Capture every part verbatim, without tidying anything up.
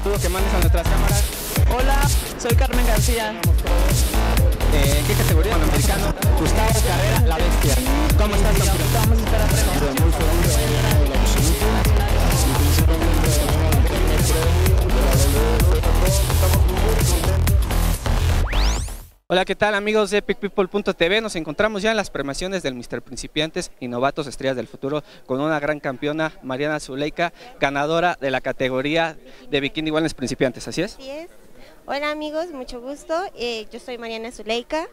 Saludo que mandes a nuestras cámaras. Hola, soy Carmen García. Eh, ¿En qué categoría? Panamericano. Gustavo Carrera, la bestia. ¿Cómo estás, campeón? Vamos a esperar Muy feliz de ganar el absoluto y principalmente de ganar el primer premio de la W F P Pro. Estamos muy contentos. Hola, ¿qué tal, amigos de Epic People punto t v? Nos encontramos ya en las premiaciones del míster Principiantes y Novatos Estrellas del Futuro con una gran campeona, Mariana Zuleika, ganadora de la categoría de Bikini Wellness Principiantes, ¿así es? Así es. Hola amigos, mucho gusto. Eh, yo soy Mariana Zuleika.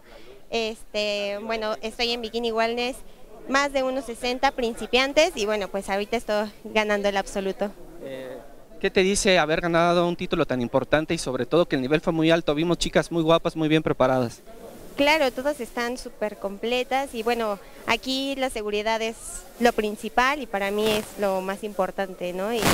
Este, bueno, estoy en Bikini Wellness, más de unos sesenta principiantes y bueno, pues ahorita estoy ganando el absoluto. Eh, ¿Qué te dice haber ganado un título tan importante y sobre todo que el nivel fue muy alto? Vimos chicas muy guapas, muy bien preparadas. Claro, todas están súper completas y bueno, aquí la seguridad es lo principal y para mí es lo más importante, ¿no? Y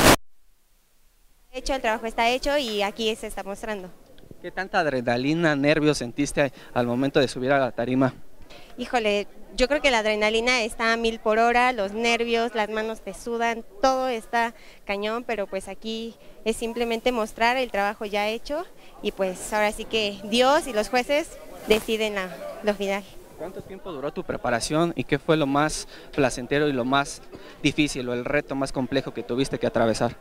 hecho, el trabajo está hecho y aquí se está mostrando. ¿Qué tanta adrenalina, nervios sentiste al momento de subir a la tarima? Híjole, yo creo que la adrenalina está a mil por hora, los nervios, las manos te sudan, todo está cañón, pero pues aquí es simplemente mostrar el trabajo ya hecho y pues ahora sí que Dios y los jueces deciden la, los finales. ¿Cuánto tiempo duró tu preparación y qué fue lo más placentero y lo más difícil o el reto más complejo que tuviste que atravesar?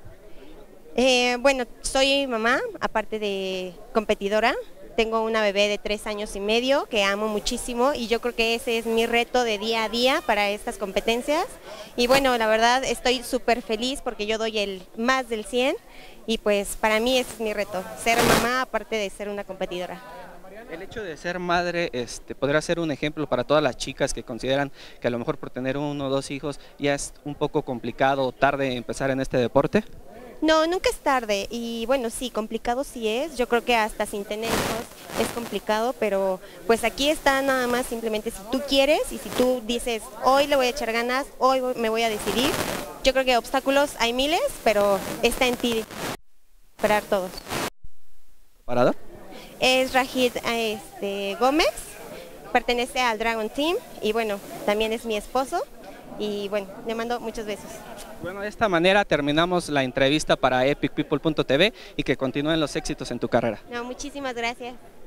Eh, bueno, soy mamá, aparte de competidora. Tengo una bebé de tres años y medio que amo muchísimo y yo creo que ese es mi reto de día a día para estas competencias. Y bueno, la verdad estoy súper feliz porque yo doy el más del cien y pues para mí ese es mi reto, ser mamá aparte de ser una competidora. El hecho de ser madre este, podría ser un ejemplo para todas las chicas que consideran que a lo mejor por tener uno o dos hijos ya es un poco complicado o tarde empezar en este deporte. No, nunca es tarde y bueno, sí, complicado sí es, yo creo que hasta sin tener hijos es complicado, pero pues aquí está nada más simplemente si tú quieres y si tú dices, hoy le voy a echar ganas, hoy me voy a decidir, yo creo que obstáculos hay miles, pero está en ti superar todos. ¿Parador? Es Rajid este, Gómez, pertenece al Dragon Team y bueno, también es mi esposo y bueno, le mando muchos besos. Bueno, de esta manera terminamos la entrevista para Epic People punto t v y que continúen los éxitos en tu carrera. No, muchísimas gracias.